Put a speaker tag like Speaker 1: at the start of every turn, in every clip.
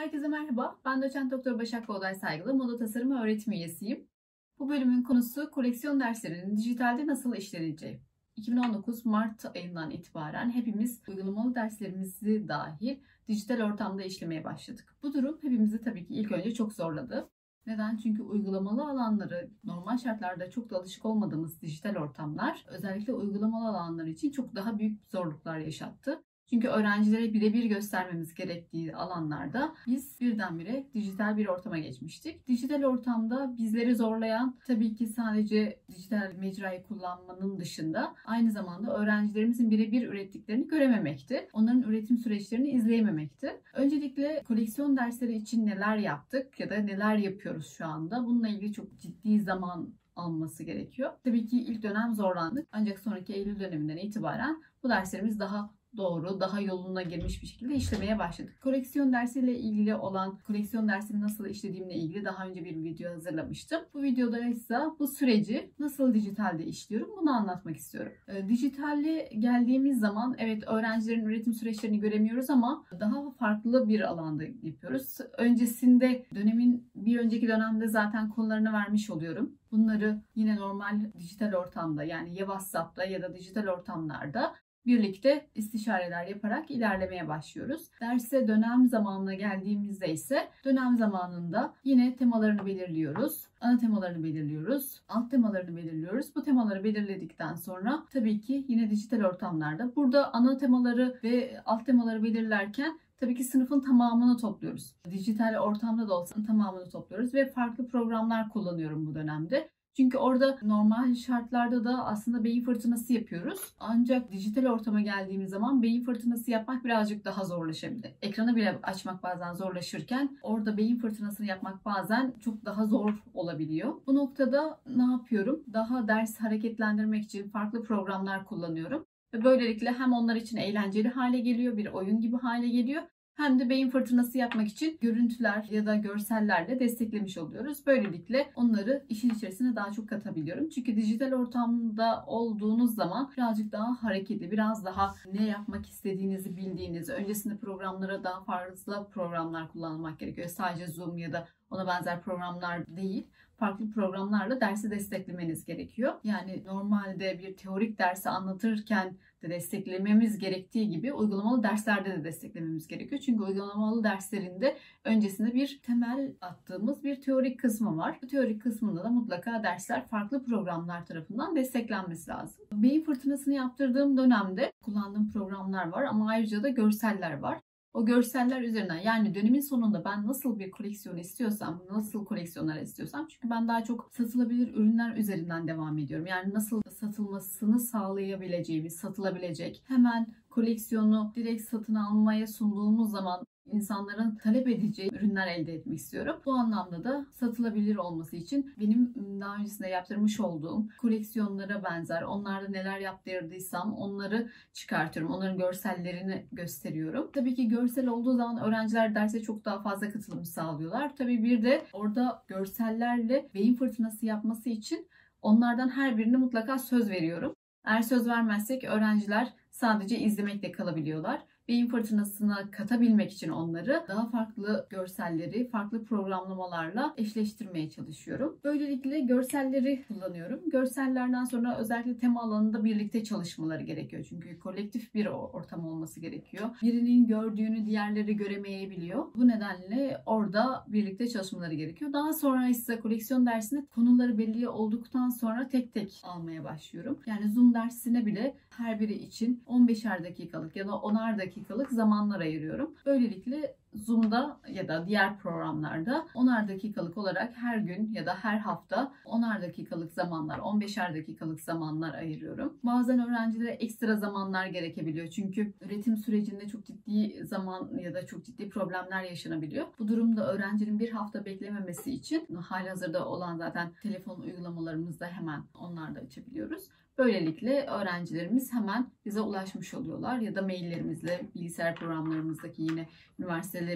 Speaker 1: Herkese merhaba. Ben doçent doktor Başak Boğday Saygılı, moda tasarımı öğretim üyesiyim. Bu bölümün konusu koleksiyon derslerinin dijitalde nasıl işleneceği. 2019 Mart ayından itibaren hepimiz uygulamalı derslerimizi dahil dijital ortamda işlemeye başladık. Bu durum hepimizi tabii ki ilk önce çok zorladı. Neden? Çünkü uygulamalı alanları normal şartlarda çok da alışık olmadığımız dijital ortamlar özellikle uygulamalı alanlar için çok daha büyük zorluklar yaşattı. Çünkü öğrencilere birebir göstermemiz gerektiği alanlarda biz birdenbire dijital bir ortama geçmiştik. Dijital ortamda bizleri zorlayan tabii ki sadece dijital mecrayı kullanmanın dışında aynı zamanda öğrencilerimizin birebir ürettiklerini görememekti. Onların üretim süreçlerini izleyememekti. Öncelikle koleksiyon dersleri için neler yaptık ya da neler yapıyoruz şu anda? Bununla ilgili çok ciddi zaman alması gerekiyor. Tabii ki ilk dönem zorlandık. Ancak sonraki Eylül döneminden itibaren bu derslerimiz daha doğru, daha yoluna girmiş bir şekilde işlemeye başladık. Koleksiyon dersiyle ilgili olan, koleksiyon dersini nasıl işlediğimle ilgili daha önce bir video hazırlamıştım. Bu videoda ise bu süreci nasıl dijitalde işliyorum bunu anlatmak istiyorum. Dijitalde geldiğimiz zaman evet öğrencilerin üretim süreçlerini göremiyoruz ama daha farklı bir alanda yapıyoruz. Öncesinde bir önceki dönemde zaten konularını vermiş oluyorum. Bunları yine normal dijital ortamda yani ya WhatsApp'ta ya da dijital ortamlarda birlikte istişareler yaparak ilerlemeye başlıyoruz. Derse dönem zamanına geldiğimizde ise dönem zamanında yine temalarını belirliyoruz. Ana temalarını belirliyoruz. Alt temalarını belirliyoruz. Bu temaları belirledikten sonra tabii ki yine dijital ortamlarda burada ana temaları ve alt temaları belirlerken tabii ki sınıfın tamamını topluyoruz. Dijital ortamda da olsa tamamını topluyoruz ve farklı programlar kullanıyorum bu dönemde. Çünkü orada normal şartlarda da aslında beyin fırtınası yapıyoruz. Ancak dijital ortama geldiğimiz zaman beyin fırtınası yapmak birazcık daha zorlaşabilir. Ekranı bile açmak bazen zorlaşırken orada beyin fırtınasını yapmak bazen çok daha zor olabiliyor. Bu noktada ne yapıyorum? Daha ders hareketlendirmek için farklı programlar kullanıyorum. Ve böylelikle hem onlar için eğlenceli hale geliyor, bir oyun gibi hale geliyor. Hem de beyin fırtınası yapmak için görüntüler ya da görsellerle desteklemiş oluyoruz. Böylelikle onları işin içerisine daha çok katabiliyorum. Çünkü dijital ortamda olduğunuz zaman birazcık daha hareketli, biraz daha ne yapmak istediğinizi bildiğiniz, öncesinde programlara daha fazla programlar kullanmak gerekiyor. Sadece Zoom ya da ona benzer programlar değil, farklı programlarla dersi desteklemeniz gerekiyor. Yani normalde bir teorik dersi anlatırken de desteklememiz gerektiği gibi uygulamalı derslerde de desteklememiz gerekiyor. Çünkü uygulamalı derslerinde öncesinde bir temel attığımız bir teorik kısmı var. Bu teorik kısmında da mutlaka dersler farklı programlar tarafından desteklenmesi lazım. Beyin fırtınasını yaptırdığım dönemde kullandığım programlar var ama ayrıca da görseller var. O görseller üzerinden yani dönemin sonunda ben nasıl bir koleksiyon istiyorsam, nasıl koleksiyonlar istiyorsam çünkü ben daha çok satılabilir ürünler üzerinden devam ediyorum. Yani nasıl satılmasını sağlayabileceğimiz, satılabilecek, hemen koleksiyonu direkt satın almaya sunduğumuz zaman insanların talep edeceği ürünler elde etmek istiyorum. Bu anlamda da satılabilir olması için benim daha öncesinde yaptırmış olduğum koleksiyonlara benzer, onlarda neler yaptırdıysam onları çıkartıyorum. Onların görsellerini gösteriyorum. Tabii ki görsel olduğu zaman öğrenciler derse çok daha fazla katılım sağlıyorlar. Tabii bir de orada görsellerle beyin fırtınası yapması için onlardan her birine mutlaka söz veriyorum. Eğer söz vermezsek öğrenciler sadece izlemekle kalabiliyorlar. Beyin fırtınasına katabilmek için onları daha farklı görselleri, farklı programlamalarla eşleştirmeye çalışıyorum. Böylelikle görselleri kullanıyorum. Görsellerden sonra özellikle tema alanında birlikte çalışmaları gerekiyor. Çünkü kolektif bir ortam olması gerekiyor. Birinin gördüğünü diğerleri göremeyebiliyor. Bu nedenle orada birlikte çalışmaları gerekiyor. Daha sonra ise koleksiyon dersinde konuları belli olduktan sonra tek tek almaya başlıyorum. Yani Zoom dersine bile her biri için 15'er dakikalık ya da 10'ar dakikalık zamanlar ayırıyorum. Böylelikle Zoom'da ya da diğer programlarda 10'ar dakikalık olarak her gün ya da her hafta 10'ar dakikalık zamanlar, 15'er dakikalık zamanlar ayırıyorum. Bazen öğrencilere ekstra zamanlar gerekebiliyor. Çünkü üretim sürecinde çok ciddi zaman ya da çok ciddi problemler yaşanabiliyor. Bu durumda öğrencinin bir hafta beklememesi için halihazırda olan zaten telefon uygulamalarımızda hemen onları da açabiliyoruz. Böylelikle öğrencilerimiz hemen bize ulaşmış oluyorlar ya da maillerimizle, bilgisayar programlarımızdaki yine üniversitelerin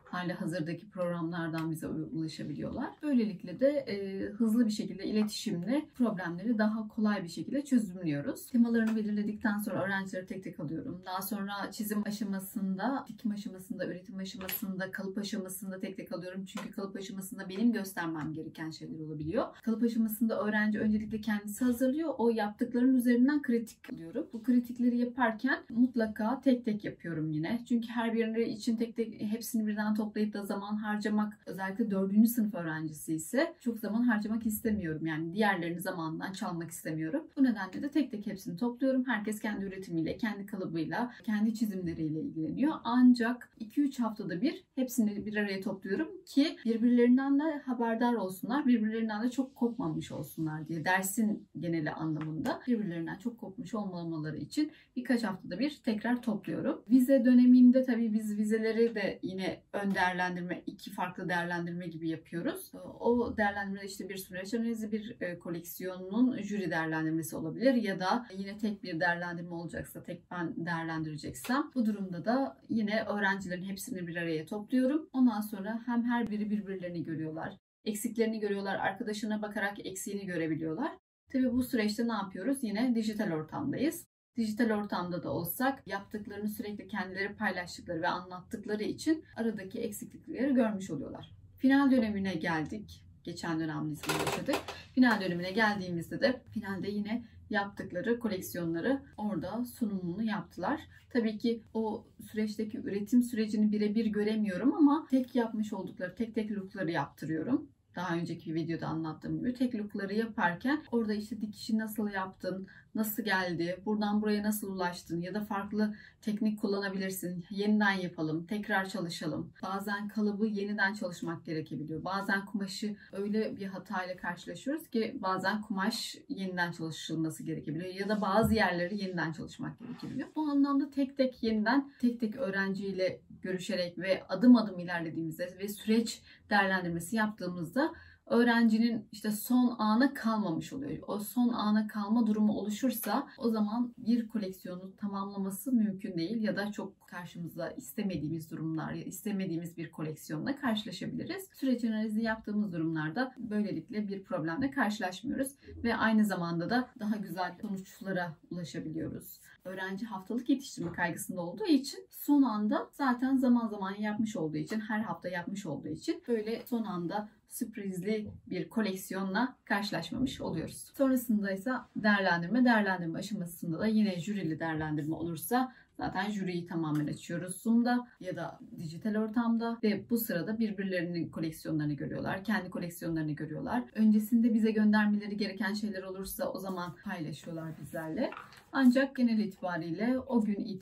Speaker 1: hali hazırdaki programlardan bize ulaşabiliyorlar. Böylelikle de hızlı bir şekilde iletişimle problemleri daha kolay bir şekilde çözümlüyoruz. Temalarını belirledikten sonra öğrencileri tek tek alıyorum. Daha sonra çizim aşamasında, dikim aşamasında, üretim aşamasında, kalıp aşamasında tek tek alıyorum. Çünkü kalıp aşamasında benim göstermem gereken şeyler olabiliyor. Kalıp aşamasında öğrenci öncelikle kendisi hazırlıyor. O yaptıklarının üzerinden kritik alıyorum. Bu kritikleri yaparken mutlaka tek tek yapıyorum yine. Çünkü her biri için tek tek hepsini birden toplayıp da zaman harcamak, özellikle 4. sınıf öğrencisi ise çok zaman harcamak istemiyorum. Yani diğerlerini zamandan çalmak istemiyorum. Bu nedenle de tek tek hepsini topluyorum. Herkes kendi üretimiyle, kendi kalıbıyla, kendi çizimleriyle ilgileniyor. Ancak 2-3 haftada bir hepsini bir araya topluyorum ki birbirlerinden de haberdar olsunlar, birbirlerinden de çok kopmamış olsunlar diye. Dersin geneli anlamında birbirlerinden çok kopmuş olmamaları için birkaç haftada bir tekrar topluyorum. Vize döneminde tabii biz vizeleri de yine ön değerlendirme, 2 farklı değerlendirme gibi yapıyoruz. O değerlendirmede işte bir süreç analizi, bir koleksiyonun jüri değerlendirmesi olabilir ya da yine tek bir değerlendirme olacaksa, tek ben değerlendireceksem bu durumda da yine öğrencilerin hepsini bir araya topluyorum. Ondan sonra hem her biri birbirlerini görüyorlar, eksiklerini görüyorlar, arkadaşına bakarak eksiğini görebiliyorlar. Tabii bu süreçte ne yapıyoruz? Yine dijital ortamdayız. Dijital ortamda da olsak yaptıklarını sürekli kendileri paylaştıkları ve anlattıkları için aradaki eksiklikleri görmüş oluyorlar. Final dönemine geldik. Geçen dönem biz bunu yaşadık. Final dönemine geldiğimizde de finalde yine yaptıkları koleksiyonları orada sunumunu yaptılar. Tabii ki o süreçteki üretim sürecini birebir göremiyorum ama tek yapmış oldukları tek tek lookları yaptırıyorum. Daha önceki videoda anlattığım gibi tek lookları yaparken orada işte dikişi nasıl yaptın, nasıl geldi, buradan buraya nasıl ulaştın ya da farklı teknik kullanabilirsin. Yeniden yapalım, tekrar çalışalım. Bazen kalıbı yeniden çalışmak gerekebiliyor. Bazen kumaşı öyle bir hatayla karşılaşıyoruz ki bazen kumaş yeniden çalışılması gerekebiliyor ya da bazı yerleri yeniden çalışmak gerekebiliyor. Bu anlamda tek tek yeniden tek tek öğrenciyle görüşerek ve adım adım ilerlediğimizde ve süreç değerlendirmesi yaptığımızda öğrencinin işte son ana kalmamış oluyor. O son ana kalma durumu oluşursa o zaman bir koleksiyonu tamamlaması mümkün değil ya da çok karşımıza istemediğimiz durumlar ya istemediğimiz bir koleksiyonla karşılaşabiliriz. Süreç analizi yaptığımız durumlarda böylelikle bir problemle karşılaşmıyoruz ve aynı zamanda da daha güzel sonuçlara ulaşabiliyoruz. Öğrenci haftalık yetiştirme kaygısında olduğu için son anda zaten zaman zaman yapmış olduğu için, her hafta yapmış olduğu için böyle son anda sürprizli bir koleksiyonla karşılaşmamış oluyoruz. Sonrasında ise değerlendirme aşamasında da yine jürili değerlendirme olursa zaten jüriyi tamamen açıyoruz Zoom'da ya da dijital ortamda ve bu sırada birbirlerinin koleksiyonlarını görüyorlar, kendi koleksiyonlarını görüyorlar. Öncesinde bize göndermeleri gereken şeyler olursa o zaman paylaşıyorlar bizlerle. Ancak genel itibariyle o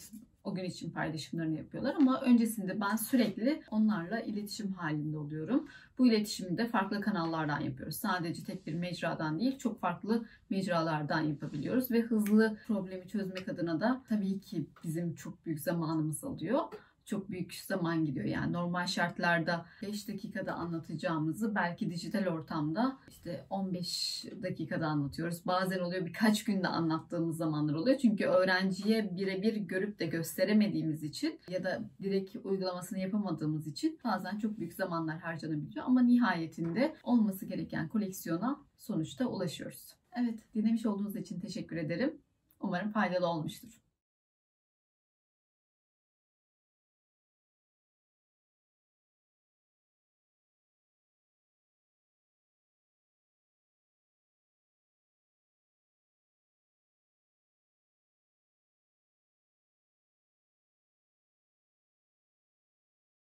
Speaker 1: gün için paylaşımlarını yapıyorlar ama öncesinde ben sürekli onlarla iletişim halinde oluyorum. Bu iletişimi de farklı kanallardan yapıyoruz. Sadece tek bir mecradan değil, çok farklı mecralardan yapabiliyoruz ve hızlı problemi çözmek adına da tabii ki bizim çok büyük zamanımız alıyor. Çok büyük zaman gidiyor. Yani normal şartlarda 5 dakikada anlatacağımızı belki dijital ortamda işte 15 dakikada anlatıyoruz. Bazen oluyor birkaç günde anlattığımız zamanlar oluyor. Çünkü öğrenciye birebir görüp de gösteremediğimiz için ya da direkt uygulamasını yapamadığımız için bazen çok büyük zamanlar harcanabiliyor. Ama nihayetinde olması gereken koleksiyona sonuçta ulaşıyoruz. Evet, dinlemiş olduğunuz için teşekkür ederim. Umarım faydalı olmuştur.